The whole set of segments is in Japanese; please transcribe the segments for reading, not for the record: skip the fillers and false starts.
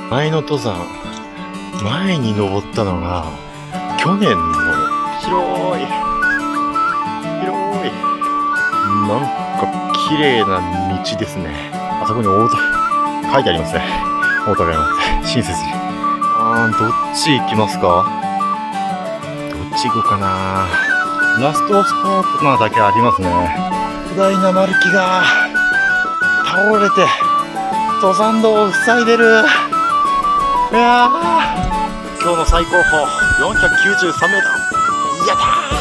前の登山、前に登ったのが、去年の広い、なんか綺麗な道ですね。あそこに書いてありますね。大高山って、親切に。どっち行きますか？どっち行こうかな。ラストスパートナーだけありますね。巨大な丸木が倒れて登山道を塞いでる。いやー、今日の最高峰493メートル。やったー。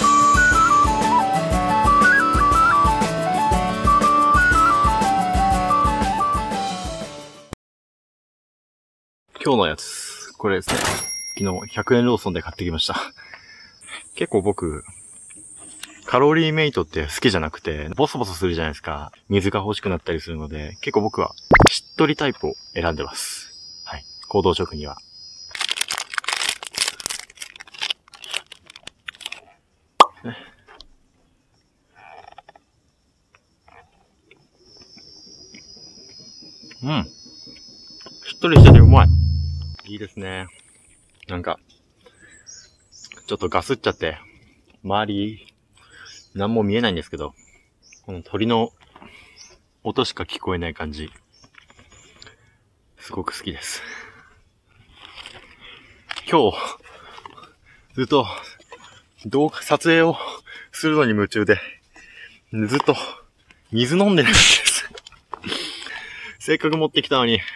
今日のやつ、これですね。昨日100円ローソンで買ってきました。結構僕、カロリーメイトって好きじゃなくて、ボソボソするじゃないですか。水が欲しくなったりするので、結構僕はしっとりタイプを選んでます。はい。行動食には。うん。しっとりしててうまい。いいですね。なんか、ちょっとガスっちゃって、周り、何も見えないんですけど、この鳥の音しか聞こえない感じ、すごく好きです。今日、ずっと、撮影をするのに夢中で、ずっと、水飲んでるんです。せっかく持ってきたのに、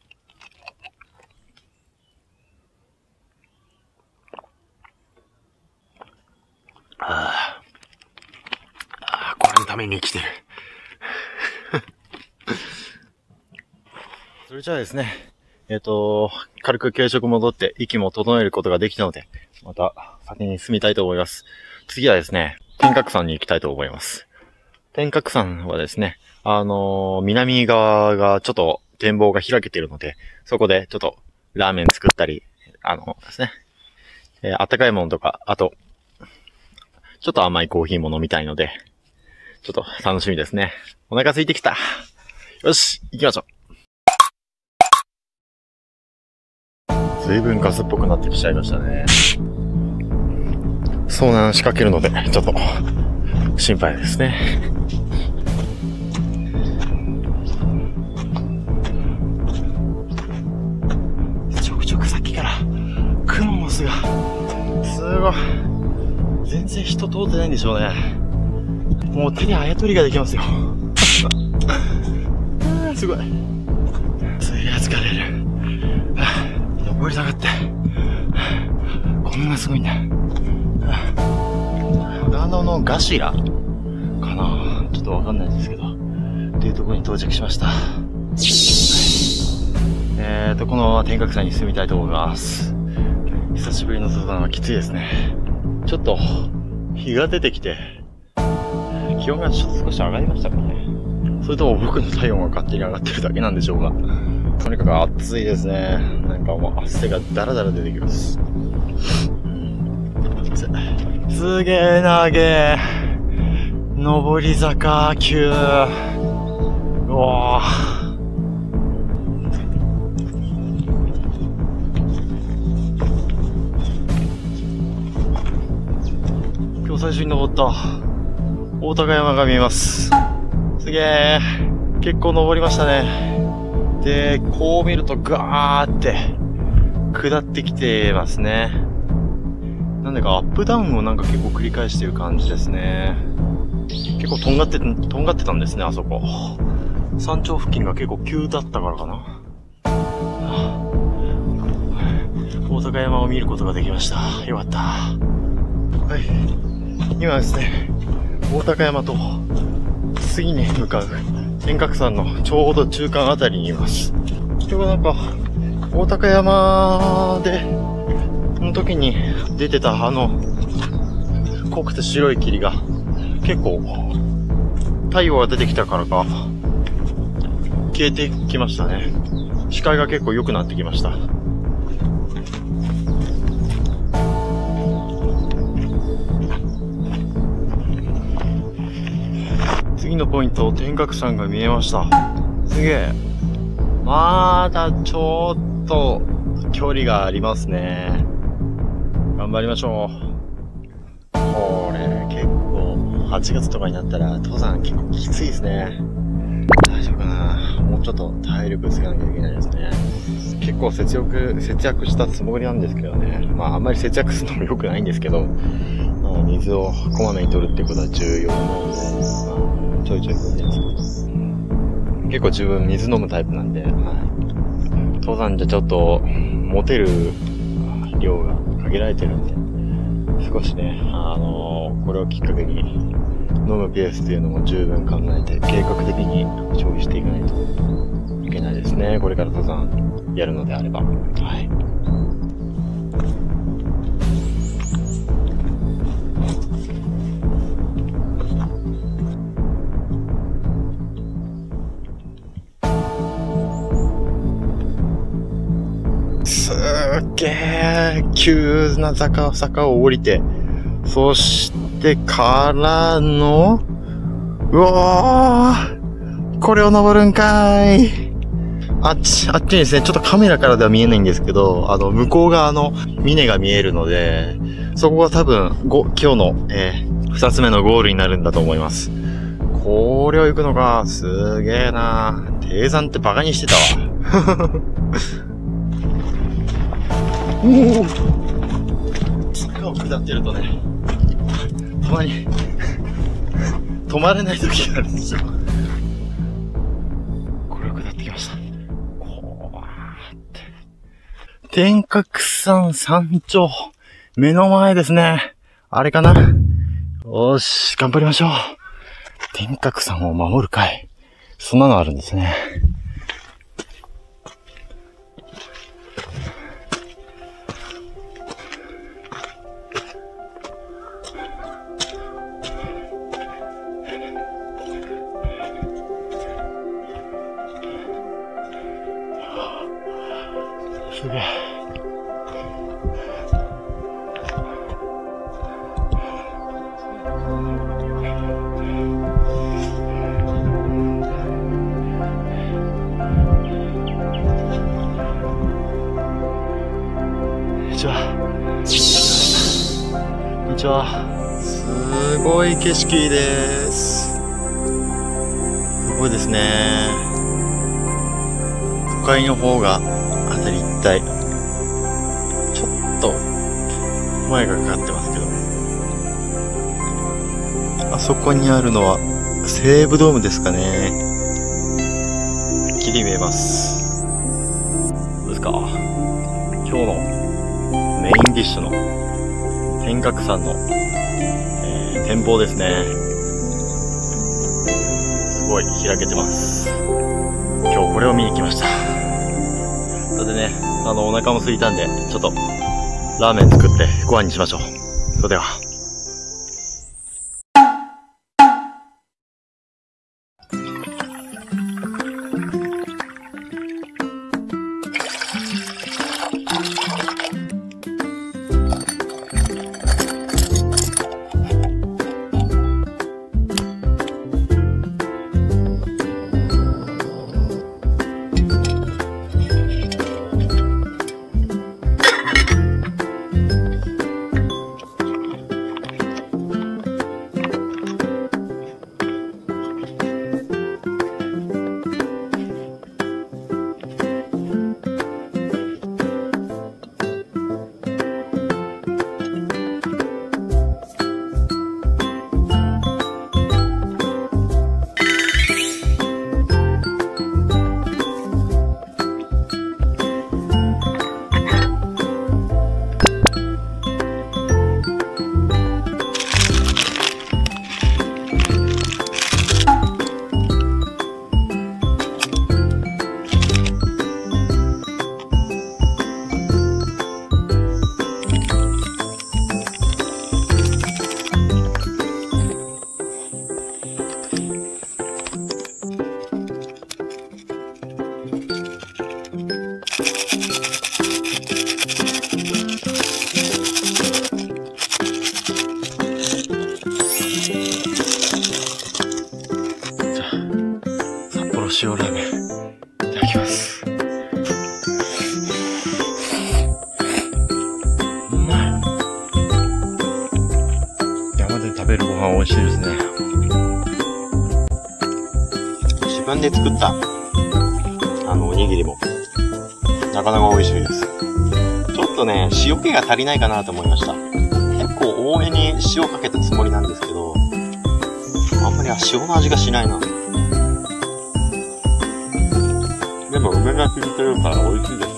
これのために生きてる。それじゃあですね、軽く軽食戻って息も整えることができたので、また先に進みたいと思います。次はですね、天鶴山に行きたいと思います。天鶴山はですね、南側がちょっと展望が開けているので、そこでちょっとラーメン作ったり、ですね、あったかいものとか、あと、ちょっと甘いコーヒーも飲みたいので、ちょっと楽しみですね。お腹空いてきた。よし、行きましょう。随分ガスっぽくなってきちゃいましたね。遭難仕掛けるので、ちょっと心配ですね。ちょくちょくさっきからクモの巣がすごい。全然人通ってないんでしょうね。もう手にあやとりができますよ。すごい。すげえ疲れる。登りたがって。こんなすごいんだ。長野のガシラかな、ちょっとわかんないんですけど。っていうところに到着しました。このまま天鶴山に進みたいと思います。久しぶりの登山はきついですね。ちょっと日が出てきて、気温がちょっと少し上がりましたかね。それとも僕の体温が勝手に上がってるだけなんでしょうか。とにかく暑いですね。なんかもう汗がダラダラ出てきます。すげーなげー。上り坂急。うわー。今日最初に登った大高山が見えます。すげー。結構登りましたね。で、こう見るとガーって下ってきてますね。なんでかアップダウンをなんか結構繰り返してる感じですね。結構とんがってたんですね、あそこ。山頂付近が結構急だったからかな。大高山を見ることができました。よかった。はい。今ですね、大高山と次に向かう天鶴山のちょうど中間あたりにいます。今日はなんか、大高山で、の時に出てた濃くて白い霧が、結構、太陽が出てきたからか、消えてきましたね。視界が結構良くなってきました。次のポイント、天鶴山が見えました。すげえ。まだちょっと距離がありますね。頑張りましょう。これ結構8月とかになったら登山結構きついですね。大丈夫かな。もうちょっと体力つけなきゃいけないですね。結構節約したつもりなんですけどね。まああんまり節約するのも良くないんですけど、まあ、水をこまめに取るってことは重要なので、まあ、ちょいちょい飲んでるんですけど、結構自分水飲むタイプなんで、はい、登山じゃちょっと持てる量が限られてるんで、少しね、これをきっかけに飲むペースっていうのも十分考えて計画的に消費していかないといけないですね。これから登山やるのであれば。はい。すっげー急な坂を降りて、そしてからの、うわー、これを登るんかーい。あっちにですね、ちょっとカメラからでは見えないんですけど、向こう側の峰が見えるので、そこが多分、今日の、二つ目のゴールになるんだと思います。これを行くのか、すげーなー。低山ってバカにしてたわ。おお、坂を下ってるとね、たまに止まれない時があるんですよ。これを下ってきました。こうって天鶴山山頂目の前ですね。あれかな。よーし、頑張りましょう。天鶴山を守る会、そんなのあるんですね。すげえ。こんにちは。こんにちは。すごい景色です。すごいですね。都会の方が辺り一帯ちょっと前がかかってますけど、あそこにあるのは西武ドームですかね。きり見えます。どうですか。今日のメインディッシュの天鶴山の、展望ですね。すごい開けてます。今日これを見に来ました。それでね、お腹も空いたんで、ちょっとラーメン作ってご飯にしましょう。それでは。塩ラーメンいただきます。 飯美味しいですね。自分で作ったおにぎりもなかなか美味しいです。ちょっとね、塩気が足りないかなと思いました。結構多めに塩かけたつもりなんですけど、あんまり塩の味がしないな。でも梅が効いてるから美味しいです。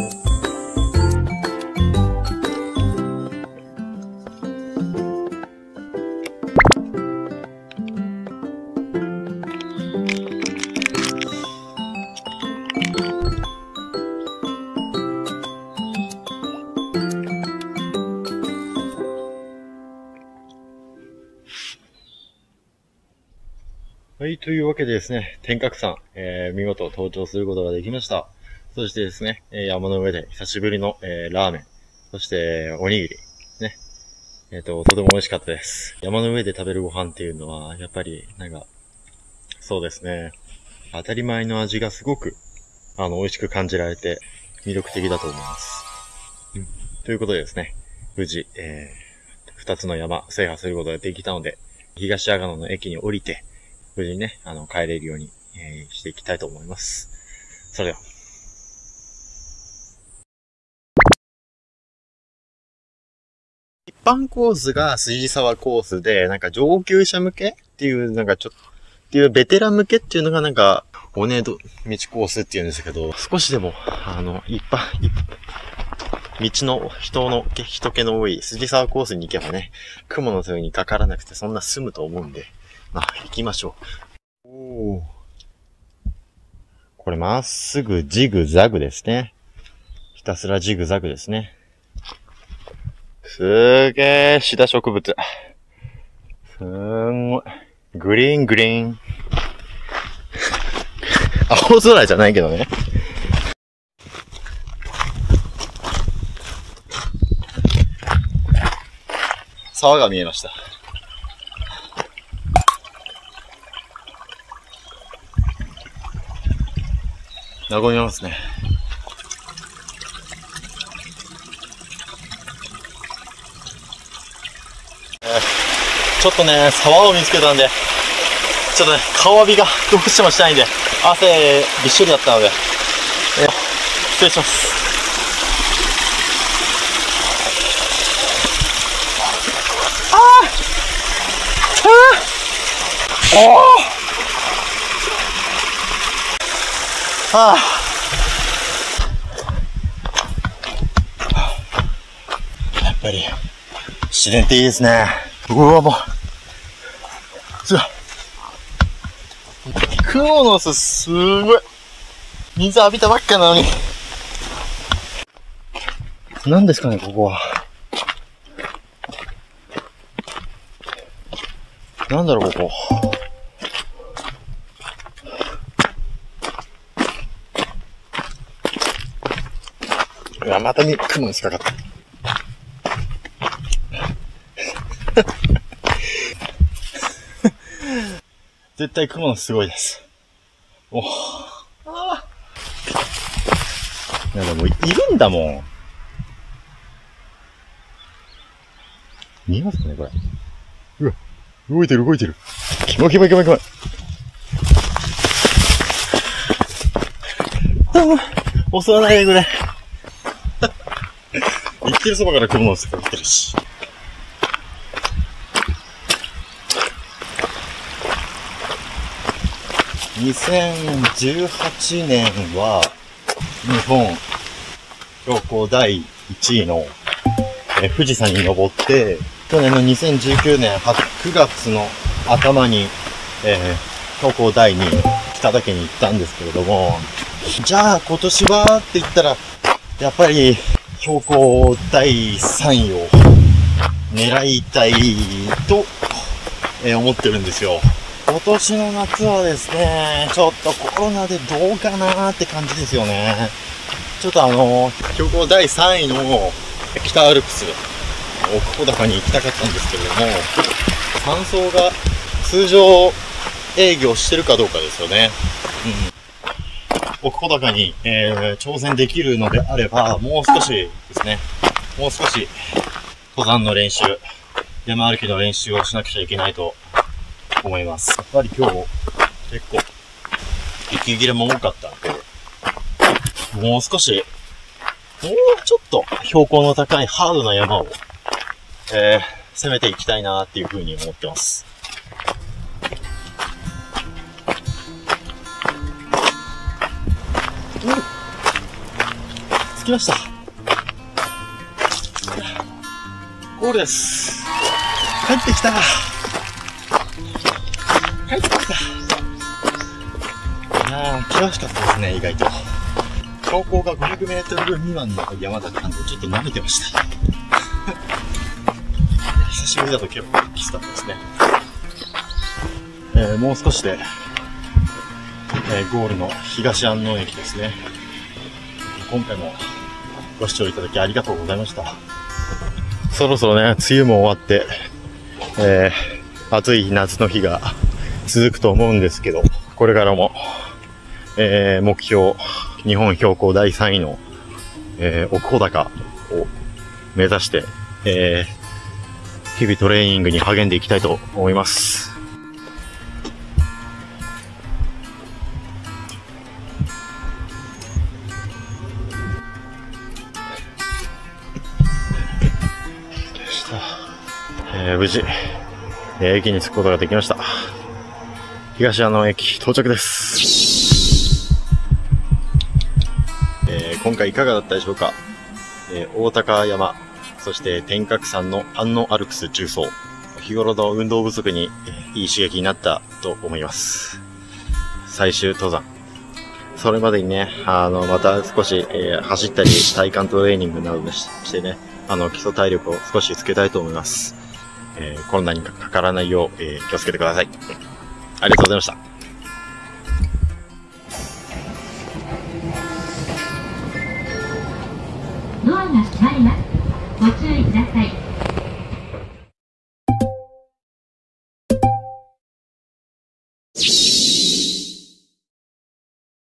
はい、というわけでですね、天鶴山、見事登頂することができました。そしてですね、山の上で久しぶりの、ラーメン、そしておにぎり、ね、とても美味しかったです。山の上で食べるご飯っていうのは、やっぱり、そうですね、当たり前の味がすごく、美味しく感じられて、魅力的だと思います。ということでですね、無事、二つの山制覇することができたので、東阿賀野の駅に降りて、無事にね、帰れるように、していきたいと思います。それでは。一般コースが筋沢コースで、上級者向けっていう、っていうベテラン向けっていうのがおねど道コースっていうんですけど、少しでも、道の人気の多い筋沢コースに行けばね、雲の背にかからなくてそんな済むと思うんで、行きましょう。おー。これまっすぐジグザグですね。ひたすらジグザグですね。すーげー、シダ植物。すんごい。グリーングリーン。青空じゃないけどね。沢が見えました。和みますね。ちょっとね、沢を見つけたんで、ちょっとね、顔浴びがどうしてもしたいんで、汗びっしょりだったので、失礼します。やっぱり自然っていいですね。うわ、もう雲の巣すごい水浴びたばっかなのに。何ですかね、ここは。なんだろう、ここ。うわ、また雲に引っかかった。絶対雲のすごいです。おぁ。もういるんだもん。見えますかね、これ。うわ、動いてる動いてる。キモキモキモキモ。襲わないでくれ。言ってるそばから雲の巣かかってるし。2018年は日本標高第1位の、富士山に登って、去年の2019年9月の頭に、標高第2位北岳に行ったんですけれども、じゃあ今年はって言ったらやっぱり標高第3位を狙いたいと、思ってるんですよ。今年の夏はですね、ちょっとコロナでどうかなーって感じですよね。ちょっと標高第3位の北アルプス、奥穂高に行きたかったんですけれども、山荘が通常営業してるかどうかですよね。奥穂高に、挑戦できるのであれば、もう少しですね、もう少し登山の練習山歩きの練習をしなくちゃいけないと思います。やっぱり今日、結構、息切れも多かったんで、もう少し、もうちょっと標高の高いハードな山を、攻めていきたいなっていうふうに思ってます。着きました。ゴールです。帰ってきた。帰ってきた。いやー、険しかったですね、意外と。標高が500メートル未満の山だったんで、ちょっと舐めてました。久しぶりだと結構きつかったですね。もう少しで、ゴールの東安納駅ですね。今回もご視聴いただきありがとうございました。そろそろね、梅雨も終わって、暑い夏の日が続くと思うんですけど、これからも、目標、日本標高第3位の、奥穂高を目指して、日々トレーニングに励んでいきたいと思います。無事、駅に着くことができました。東安納駅到着です。今回いかがだったでしょうか。大高山、そして天鶴山の安納アルプス縦走。日頃の運動不足にいい刺激になったと思います。最終登山。それまでにね、また少し、走ったり体幹トレーニングなどしてね、基礎体力を少しつけたいと思います。コロナにかからないよう、気をつけてください。ありがとうございました。 ドアが閉まります。ご注意ください。